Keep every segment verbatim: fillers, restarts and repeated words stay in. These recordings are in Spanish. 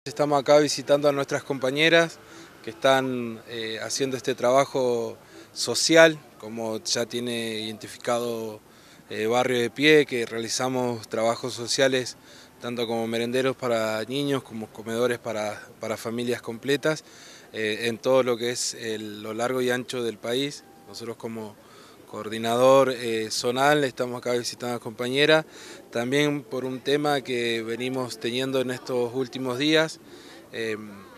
Estamos acá visitando a nuestras compañeras que están eh, haciendo este trabajo social, como ya tiene identificado eh, Barrio de Pie, que realizamos trabajos sociales tanto como merenderos para niños como comedores para, para familias completas eh, en todo lo que es el, lo largo y ancho del país. Nosotros como coordinador eh, zonal estamos acá visitando a las compañeras, también por un tema que venimos teniendo en estos últimos días. Eh,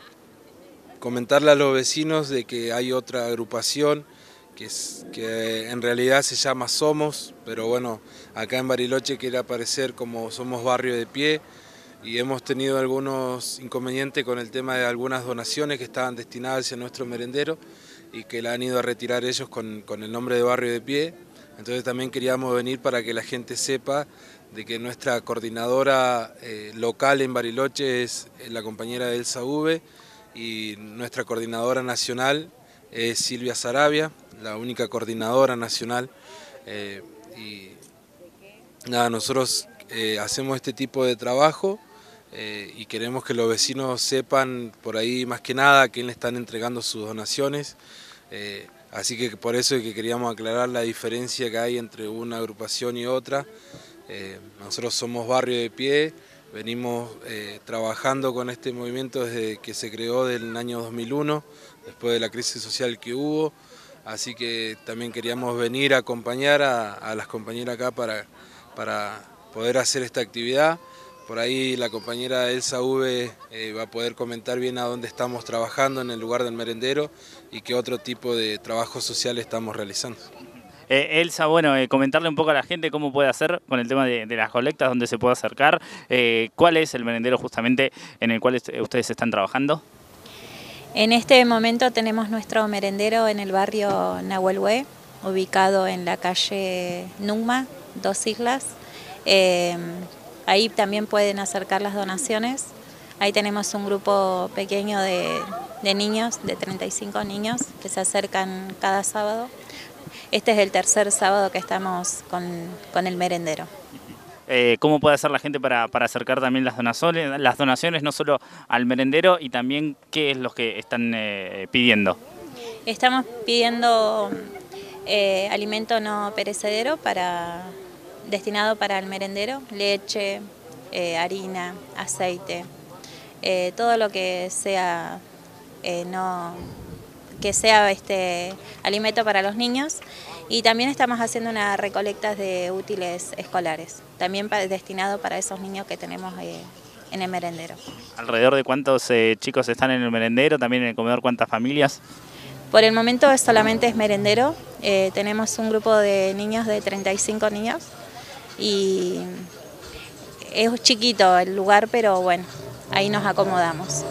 comentarle a los vecinos de que hay otra agrupación que, es, que en realidad se llama Somos, pero bueno, acá en Bariloche quiere aparecer como Somos Barrio de Pie, y hemos tenido algunos inconvenientes con el tema de algunas donaciones que estaban destinadas hacia nuestro merendero y que la han ido a retirar ellos con, con el nombre de Barrio de Pie. Entonces también queríamos venir para que la gente sepa de que nuestra coordinadora eh, local en Bariloche es la compañera Elsa V, y nuestra coordinadora nacional es Silvia Sarabia, la única coordinadora nacional. Eh, y nada, nosotros eh, hacemos este tipo de trabajo eh, y queremos que los vecinos sepan por ahí más que nada a quién le están entregando sus donaciones. Eh, así que por eso es que queríamos aclarar la diferencia que hay entre una agrupación y otra. Eh, nosotros somos Barrio de Pie, venimos eh, trabajando con este movimiento desde que se creó del año dos mil uno, después de la crisis social que hubo, así que también queríamos venir a acompañar a, a las compañeras acá para, para poder hacer esta actividad. Por ahí la compañera Elsa V eh, va a poder comentar bien a dónde estamos trabajando en el lugar del merendero y qué otro tipo de trabajo social estamos realizando. Eh, Elsa, bueno, eh, comentarle un poco a la gente cómo puede hacer con el tema de, de las colectas, dónde se puede acercar, eh, cuál es el merendero justamente en el cual ustedes están trabajando. En este momento tenemos nuestro merendero en el barrio Nahuelhue, ubicado en la calle Numa, Dos Islas. Eh, ahí también pueden acercar las donaciones. Ahí tenemos un grupo pequeño de, de niños, de treinta y cinco niños, que se acercan cada sábado. Este es el tercer sábado que estamos con, con el merendero. Eh, ¿Cómo puede hacer la gente para, para acercar también las donaciones, las donaciones, no solo al merendero, y también qué es lo que están eh, pidiendo? Estamos pidiendo eh, alimento no perecedero para, destinado para el merendero, leche, eh, harina, aceite, eh, todo lo que sea eh, no... que sea este alimento para los niños, y también estamos haciendo unas recolectas de útiles escolares, también para, destinado para esos niños que tenemos eh, en el merendero. ¿Alrededor de cuántos eh, chicos están en el merendero, también en el comedor, cuántas familias? Por el momento solamente es merendero, eh, tenemos un grupo de niños de treinta y cinco niños y es chiquito el lugar, pero bueno, ahí nos acomodamos.